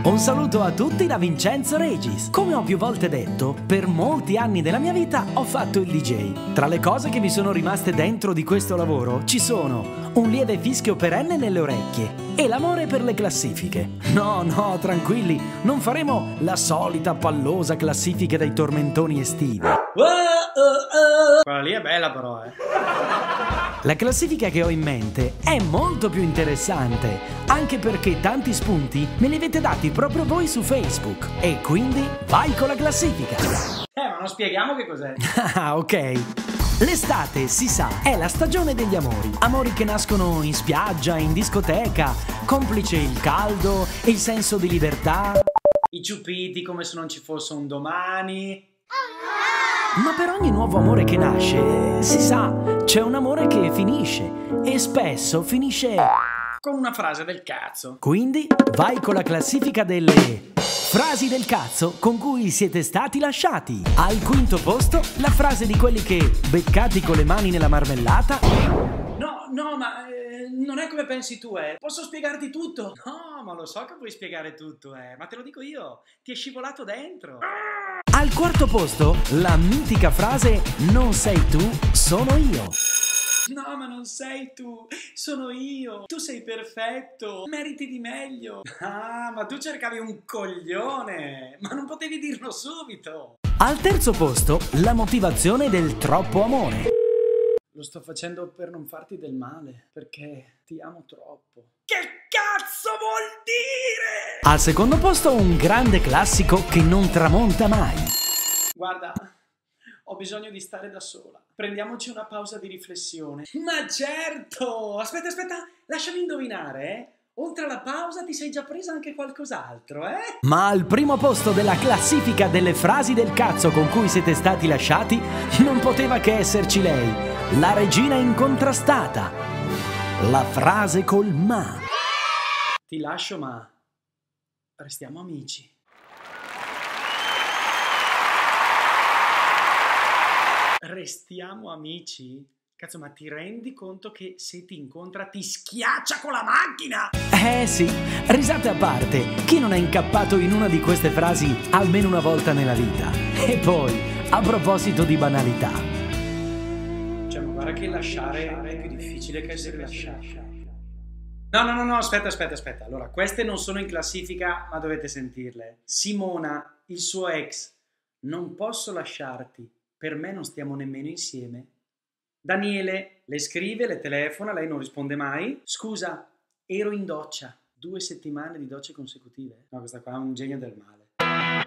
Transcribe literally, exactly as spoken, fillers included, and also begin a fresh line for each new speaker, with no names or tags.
Un saluto a tutti da Vincenzo Regis. Come ho più volte detto, per molti anni della mia vita ho fatto il D J. Tra le cose che mi sono rimaste dentro di questo lavoro ci sono un lieve fischio perenne nelle orecchie e l'amore per le classifiche. No, no, tranquilli, non faremo la solita pallosa classifica dei tormentoni estivi.
Quella lì è bella però, eh.
La classifica che ho in mente è molto più interessante, anche perché tanti spunti me li avete dati proprio voi su Facebook. E quindi vai con la classifica!
Eh, ma non spieghiamo che cos'è.
Ah, ok. L'estate, si sa, è la stagione degli amori. Amori che nascono in spiaggia, in discoteca, complice il caldo e il senso di libertà.
I ciupiti come se non ci fosse un domani.
Ma per ogni nuovo amore che nasce, si sa, c'è un amore che finisce e spesso finisce
con una frase del cazzo.
Quindi vai con la classifica delle frasi del cazzo con cui siete stati lasciati. Al quinto posto la frase di quelli che, beccati con le mani nella marmellata.
No, no, ma eh, non è come pensi tu, eh. Posso spiegarti tutto? No, ma lo so che puoi spiegare tutto, eh. Ma te lo dico io, ti è scivolato dentro.
Al quarto posto, la mitica frase non sei tu, sono io.
No, ma non sei tu, sono io. Tu sei perfetto, meriti di meglio. Ah, ma tu cercavi un coglione, ma non potevi dirlo subito.
Al terzo posto, la motivazione del troppo amore.
Lo sto facendo per non farti del male, perché ti amo troppo. Che cazzo vuol dire?
Al secondo posto un grande classico che non tramonta mai.
Guarda, ho bisogno di stare da sola. Prendiamoci una pausa di riflessione. Ma certo! Aspetta, aspetta, lasciami indovinare, eh? Oltre alla pausa ti sei già presa anche qualcos'altro, eh?
Ma al primo posto della classifica delle frasi del cazzo con cui siete stati lasciati non poteva che esserci lei, la regina incontrastata, la frase col ma.
Ti lascio, ma restiamo amici. Restiamo amici? Cazzo, ma ti rendi conto che se ti incontra ti schiaccia con la macchina?
Eh sì, risate a parte, chi non è incappato in una di queste frasi almeno una volta nella vita? E poi, a proposito di banalità.
Cioè, ma guarda che lasciare è più difficile che essere lasciati. No, no, no, no, aspetta, aspetta, aspetta. Allora, queste non sono in classifica, ma dovete sentirle. Simona, il suo ex, non posso lasciarti, per me non stiamo nemmeno insieme. Daniele le scrive, le telefona, lei non risponde mai. Scusa, ero in doccia. Due settimane di docce consecutive. No, questa qua è un genio del male.